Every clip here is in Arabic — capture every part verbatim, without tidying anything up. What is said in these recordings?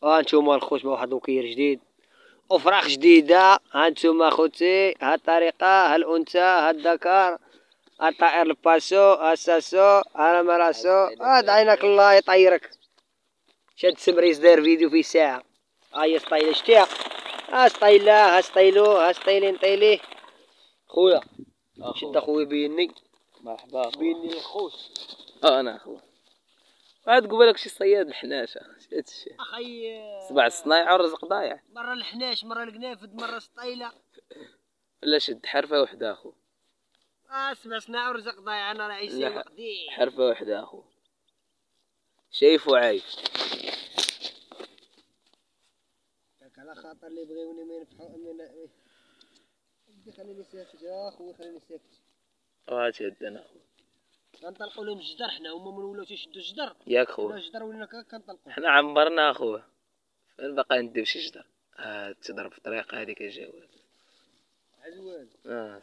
ها انتوما الخوت واحد وكير جديد وفراخ جديدة. ها انتوما خوتي، ها الطريقة، ها الأنثى، ها الذكر، ها الطائر الباسو، ها الساسو، ها المراسو. ها عينك الله يطيرك. شاد سمريز داير فيديو في ساعة. ها هي سطايلة شتيها، ها سطايلة، ها سطايلو، ها سطايلين طيليه. خويا شد اخويا بيني. مرحبا بيني الخوت. اه انا اخويا عاد قبالك شي صياد الحناشة هادشي اخي سبع صنايع والرزق ضايع. مرة الحناش، مرة القنافد، مرة سطايلة. ولا شد حرفة وحدة اخو. اه سبع صناع ورزق ضايع. انا راه عيسي لا وقدي. حرفة وحدة اخو، شايف وعايش. ياك على خاطر اللي بغيوني ما ينفعو من خليني ساكت يا خويا، خليني ساكت. وهات يد انا اخو. كنطلقوا لهم الجدر حنا، هما من ولاو تيشدوا الجدر. ياك ولا خويا الجدر ولينا كنطلقوا. حنا عمرنا اخويا، فين باقي نديو شي جدر. ها تضرب في الطريق هذيك الجواد. عزوان اه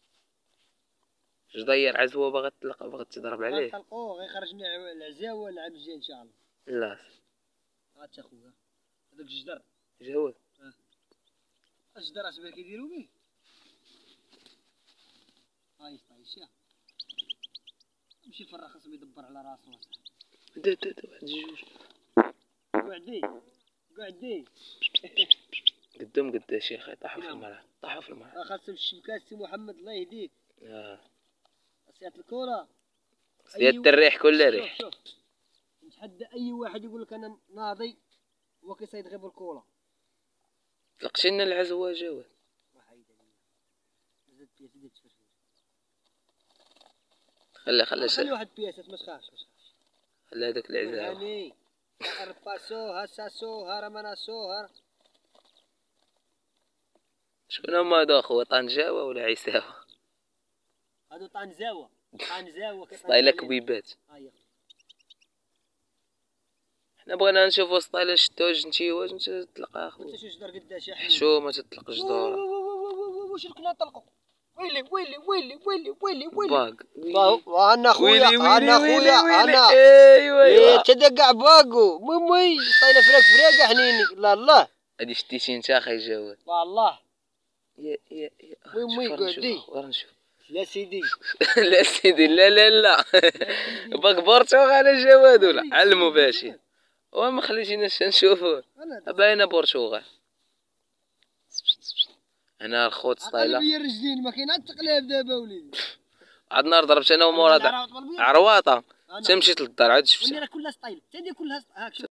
جدير عزوة باغا تطلق باغا تضرب عليه. غنطلقوه غيخرجنا العزاوة نلعب الجاي ان شاء الله. لا هات اخويا هذاك الجدر جواد. اه الجدر اش باه كيديروا به. هاي طايشه يمشي فرا، خاصو يدبر على راسو. دا دا دا واحد جوج قعدي قعدي. قدام قدا شيخ طاحوا في الملعب، طاحوا في الملعب. خاصهم الشبكات سي محمد الله يهديك. اه سيات الكورة سيادة الريح كل ريح. شوف شوف نتحدى اي واحد يقول لك انا ناضي هو كيصيد غير بالكورة. طلقش لنا العزوة جواد. خلي خلي خلي واحد بياسات ما تخافش ما تخافش. خلي هذاك العزاوة. هاني ها الباسو، ها ساسو، ها رماناسو، ها شكون هما هادو اخويا، طنجاوة ولا عيساوة؟ هادو طنجاوة. طنجاوة سطايلة كبيبات. هاهي حنا بغينا نشوفو سطايلة نشدو جنتيوات وانت تطلق اخويا. انت شو جدار قداش يا حبيبي. حشومة تطلق جدورة. واش كنا نطلقوا. ويلي ويلي ويلي ويلي ويلي ويلي باق وانا خويا انا خويا انا. ايوا ايوا تدقع باقو مي طايله فراك فراقه حنيني. لا الله هادي شتيتي انت اخي جواد. والله يا يا يا وي وي قعدي. ورا نشوف. لا سيدي لا سيدي لا لا لا باك بورتوغ على جواد ولا على المباشر. وما خليتيناش نشوفوه باينه برتغال. انا الخوت سطايله قلب لي الرجلين ما كاين حتى تقلاب دابا وليدي. عاد نهار ضربت انا ومورا عرواطه تمشيت للدار عاد شفتها. راه كلها سطايله، هذه كلها